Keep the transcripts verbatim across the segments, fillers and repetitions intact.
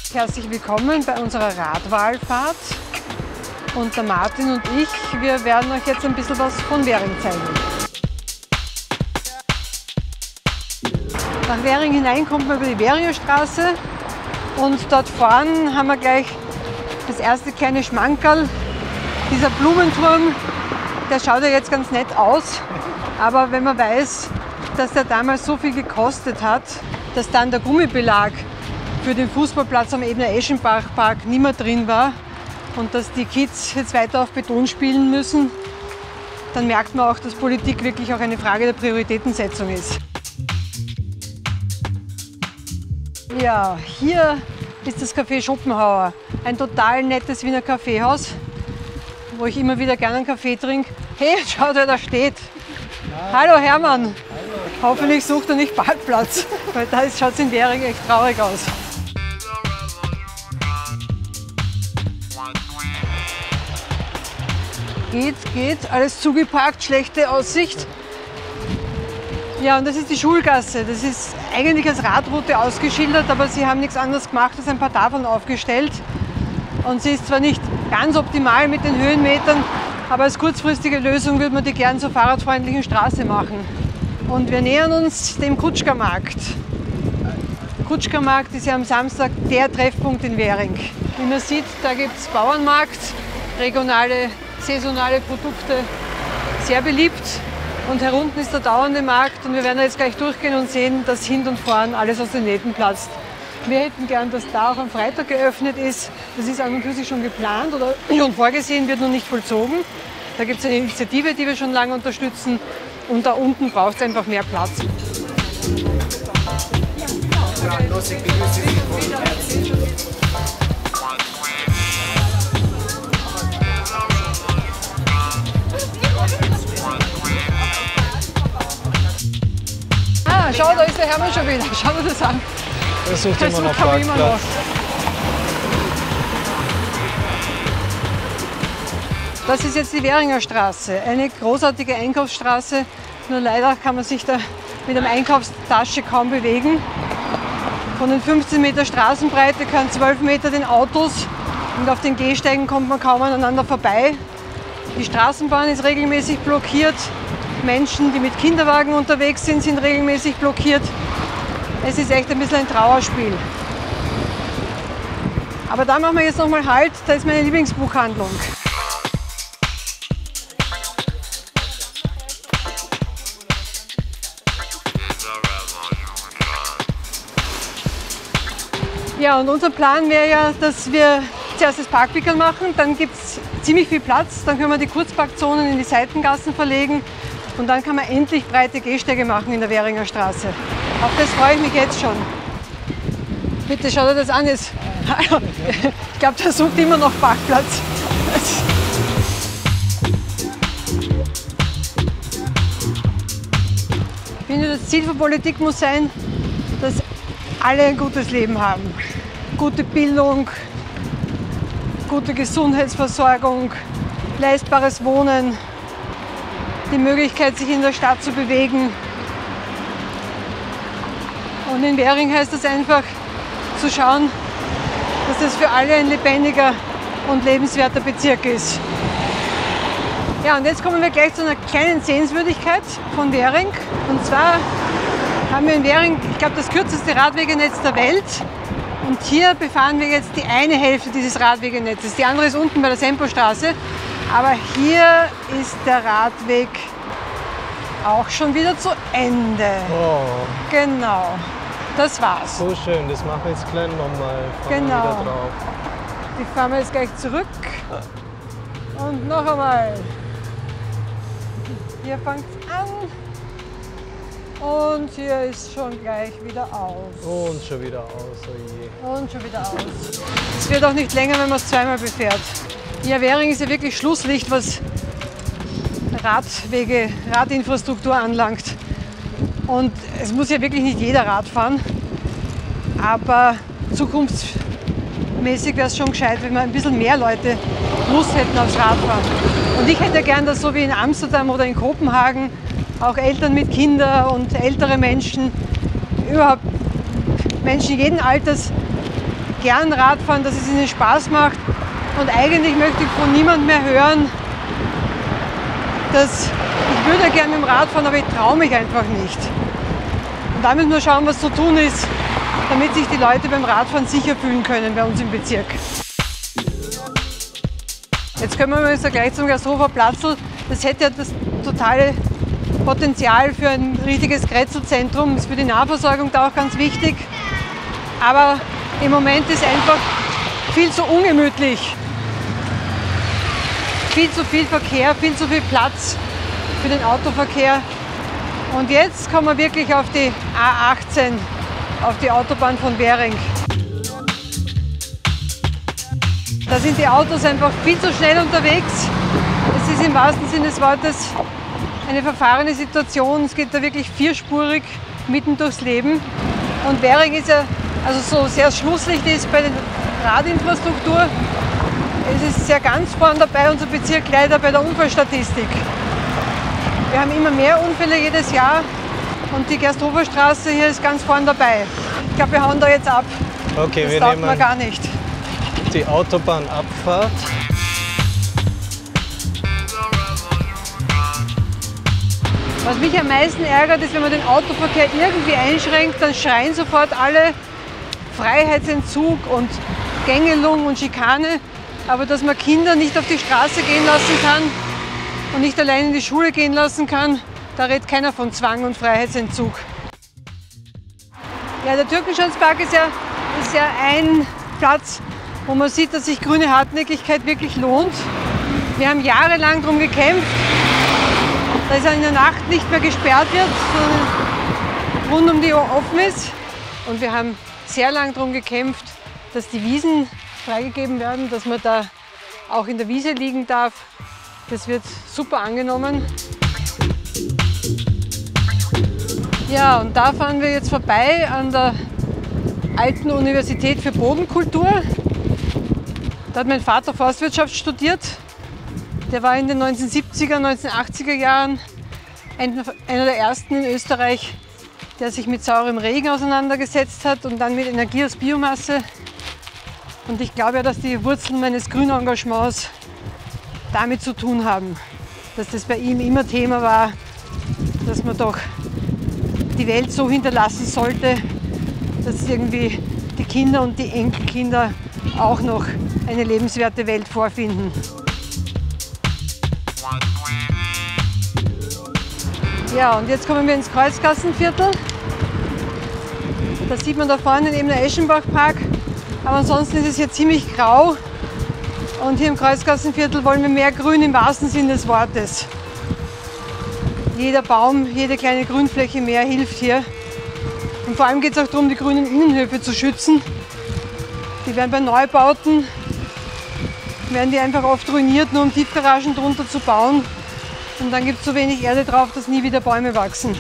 Herzlich willkommen bei unserer Radwahlfahrt. Und der Martin und ich, wir werden euch jetzt ein bisschen was von Währing zeigen. Nach Währing hinein kommt man über die Währinger Straße und dort vorne haben wir gleich das erste kleine Schmankerl. Dieser Blumenturm, der schaut ja jetzt ganz nett aus, aber wenn man weiß, dass der damals so viel gekostet hat, dass dann der Gummibelag für den Fußballplatz am Ebner-Eschenbach-Park nicht mehr drin war und dass die Kids jetzt weiter auf Beton spielen müssen, dann merkt man auch, dass Politik wirklich auch eine Frage der Prioritätensetzung ist. Ja, hier ist das Café Schopenhauer, ein total nettes Wiener Kaffeehaus, wo ich immer wieder gerne einen Kaffee trinke. Hey, schaut, wer da steht. Hallo Hermann. Hallo. Hoffentlich sucht er nicht Parkplatz, weil da schaut es in Währing echt traurig aus. Geht, geht, alles zugeparkt, schlechte Aussicht. Ja, und das ist die Schulgasse. Das ist eigentlich als Radroute ausgeschildert, aber sie haben nichts anderes gemacht als ein paar Tafeln aufgestellt. Und sie ist zwar nicht ganz optimal mit den Höhenmetern, aber als kurzfristige Lösung würde man die gern zur fahrradfreundlichen Straße machen. Und wir nähern uns dem Kutschkermarkt. Kutschkermarkt ist ja am Samstag der Treffpunkt in Währing. Wie man sieht, da gibt es Bauernmarkt, regionale, saisonale Produkte, sehr beliebt. Und herunten ist der dauernde Markt und wir werden jetzt gleich durchgehen und sehen, dass hin und vorn alles aus den Nähten platzt. Wir hätten gern, dass da auch am Freitag geöffnet ist. Das ist an und für sich schon geplant oder schon vorgesehen, wird noch nicht vollzogen. Da gibt es eine Initiative, die wir schon lange unterstützen. Und da unten braucht es einfach mehr Platz. Ah, schau, da ist der Hermann schon wieder. Schau dir das an. Er sucht immer noch Parkplatz. Das ist jetzt die Währinger Straße, eine großartige Einkaufsstraße. Nur leider kann man sich da mit einer Einkaufstasche kaum bewegen. Von den fünfzehn Meter Straßenbreite können zwölf Meter den Autos und auf den Gehsteigen kommt man kaum aneinander vorbei. Die Straßenbahn ist regelmäßig blockiert. Menschen, die mit Kinderwagen unterwegs sind, sind regelmäßig blockiert. Es ist echt ein bisschen ein Trauerspiel. Aber da machen wir jetzt noch mal Halt, da ist meine Lieblingsbuchhandlung. Ja, und unser Plan wäre ja, dass wir zuerst das Parkwickel machen, dann gibt es ziemlich viel Platz, dann können wir die Kurzparkzonen in die Seitengassen verlegen und dann kann man endlich breite Gehsteige machen in der Währinger Straße. Auf das freue ich mich jetzt schon. Bitte schau dir das an jetzt. Ich glaube, der sucht immer noch Parkplatz. Ich finde, das Ziel von Politik muss sein, dass alle ein gutes Leben haben. Gute Bildung, gute Gesundheitsversorgung, leistbares Wohnen, die Möglichkeit, sich in der Stadt zu bewegen. Und in Währing heißt es einfach, zu schauen, dass es für alle ein lebendiger und lebenswerter Bezirk ist. Ja, und jetzt kommen wir gleich zu einer kleinen Sehenswürdigkeit von Währing. Und zwar haben wir in Währing, ich glaube, das kürzeste Radwegenetz der Welt. Und hier befahren wir jetzt die eine Hälfte dieses Radwegenetzes. Die andere ist unten bei der Sempostraße. Aber hier ist der Radweg auch schon wieder zu Ende. Oh. Genau, das war's. So schön, das machen wir jetzt gleich nochmal. Genau. Wieder drauf. Die fahren wir jetzt gleich zurück. Und noch einmal. Hier fängt es an. Und hier ist schon gleich wieder aus. Und schon wieder aus, oh je. Und schon wieder aus. Es wird auch nicht länger, wenn man es zweimal befährt. Ja, Währing ist ja wirklich Schlusslicht, was Radwege, Radinfrastruktur anlangt. Und es muss ja wirklich nicht jeder Rad fahren. Aber zukunftsmäßig wäre es schon gescheit, wenn wir ein bisschen mehr Leute Lust hätten aufs Radfahren. Und ich hätte gern, dass so wie in Amsterdam oder in Kopenhagen auch Eltern mit Kindern und ältere Menschen, überhaupt Menschen jeden Alters, gern Rad fahren, dass es ihnen Spaß macht. Und eigentlich möchte ich von niemandem mehr hören, dass ich würde gerne mit dem Rad fahren, aber ich traue mich einfach nicht. Und da müssen wir schauen, was zu tun ist, damit sich die Leute beim Radfahren sicher fühlen können bei uns im Bezirk. Jetzt können wir jetzt gleich zum Gasthofer Platzl. Das hätte ja das totale Potenzial für ein richtiges Grätzlzentrum. Ist für die Nahversorgung da auch ganz wichtig. Aber im Moment ist einfach viel zu ungemütlich. Viel zu viel Verkehr, viel zu viel Platz für den Autoverkehr. Und jetzt kommen wir wirklich auf die A achtzehn, auf die Autobahn von Währing. Da sind die Autos einfach viel zu schnell unterwegs. Es ist im wahrsten Sinne des Wortes eine verfahrene Situation. Es geht da wirklich vierspurig mitten durchs Leben. Und Währing ist ja, also so sehr Schlusslicht ist bei der Radinfrastruktur. Es ist sehr ganz vorn dabei, unser Bezirk leider bei der Unfallstatistik. Wir haben immer mehr Unfälle jedes Jahr und die Gersthofer Straße hier ist ganz vorn dabei. Ich glaube, wir hauen da jetzt ab. Okay, das wir taugt nehmen mir gar nicht. Die Autobahnabfahrt. Was mich am meisten ärgert, ist, wenn man den Autoverkehr irgendwie einschränkt, dann schreien sofort alle Freiheitsentzug und Gängelung und Schikane. Aber dass man Kinder nicht auf die Straße gehen lassen kann und nicht allein in die Schule gehen lassen kann, da redet keiner von Zwang und Freiheitsentzug. Ja, der Türkenschanzpark ist ja, ist ja ein Platz, wo man sieht, dass sich grüne Hartnäckigkeit wirklich lohnt. Wir haben jahrelang darum gekämpft, dass er in der Nacht nicht mehr gesperrt wird, sondern rund um die Uhr offen ist. Und wir haben sehr lange darum gekämpft, dass die Wiesen freigegeben werden, dass man da auch in der Wiese liegen darf. Das wird super angenommen. Ja, und da fahren wir jetzt vorbei an der Alten Universität für Bodenkultur. Da hat mein Vater Forstwirtschaft studiert. Der war in den neunzehnhundertsiebziger, neunzehnhundertachtziger Jahren einer der ersten in Österreich, der sich mit saurem Regen auseinandergesetzt hat und dann mit Energie aus Biomasse. Und ich glaube ja, dass die Wurzeln meines Grünengagements damit zu tun haben, dass das bei ihm immer Thema war, dass man doch die Welt so hinterlassen sollte, dass irgendwie die Kinder und die Enkelkinder auch noch eine lebenswerte Welt vorfinden. Ja, und jetzt kommen wir ins Kreuzgassenviertel. Da sieht man da vorne eben der Eschenbachpark. Aber ansonsten ist es hier ziemlich grau. Und hier im Kreuzgassenviertel wollen wir mehr Grün im wahrsten Sinne des Wortes. Jeder Baum, jede kleine Grünfläche mehr hilft hier. Und vor allem geht es auch darum, die grünen Innenhöfe zu schützen. Die werden bei Neubauten, werden die einfach oft ruiniert, nur um Tiefgaragen drunter zu bauen. Und dann gibt es so wenig Erde drauf, dass nie wieder Bäume wachsen.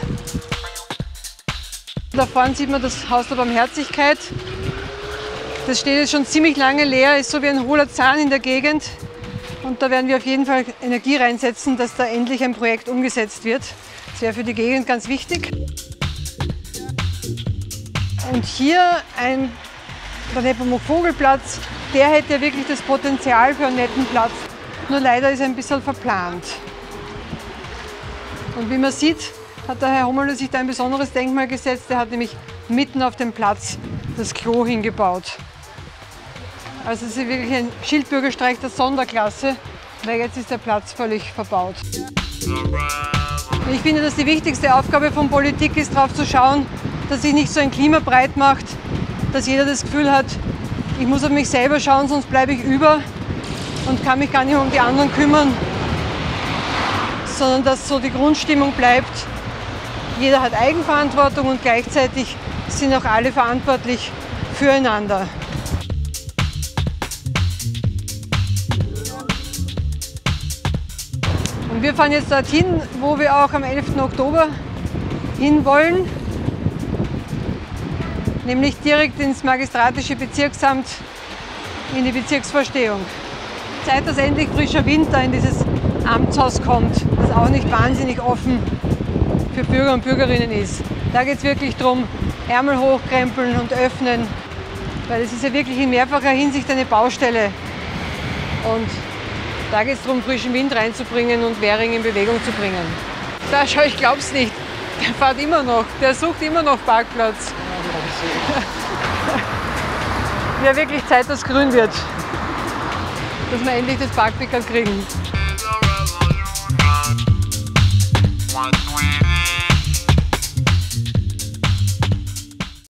Da vorne sieht man das Haus der Barmherzigkeit. Das steht jetzt schon ziemlich lange leer, ist so wie ein hohler Zahn in der Gegend. Und da werden wir auf jeden Fall Energie reinsetzen, dass da endlich ein Projekt umgesetzt wird. Das wäre für die Gegend ganz wichtig. Und hier ein, der Nepomuk-Vogelplatz, der hätte ja wirklich das Potenzial für einen netten Platz. Nur leider ist er ein bisschen verplant. Und wie man sieht, hat der Herr Hommel sich da ein besonderes Denkmal gesetzt. Er hat nämlich mitten auf dem Platz das Klo hingebaut. Also es ist wirklich ein Schildbürgerstreik der Sonderklasse, weil jetzt ist der Platz völlig verbaut. Ich finde, dass die wichtigste Aufgabe von Politik ist, darauf zu schauen, dass sich nicht so ein Klima breit macht, dass jeder das Gefühl hat, ich muss auf mich selber schauen, sonst bleibe ich über und kann mich gar nicht um die anderen kümmern, sondern dass so die Grundstimmung bleibt. Jeder hat Eigenverantwortung und gleichzeitig sind auch alle verantwortlich füreinander. Und wir fahren jetzt dorthin, wo wir auch am elften Oktober hinwollen, nämlich direkt ins magistratische Bezirksamt, in die Bezirksvorstehung. Zeit, dass endlich frischer Winter in dieses Amtshaus kommt, das auch nicht wahnsinnig offen für Bürger und Bürgerinnen ist. Da geht es wirklich darum, Ärmel hochkrempeln und öffnen Weil es ist ja wirklich in mehrfacher Hinsicht eine Baustelle. Und da geht es darum, frischen Wind reinzubringen und Währing in Bewegung zu bringen. Da schau, ich glaub's nicht. Der fährt immer noch, der sucht immer noch Parkplatz. Ja, wirklich Zeit, dass grün wird. Dass wir endlich das Parkpickerl kriegen.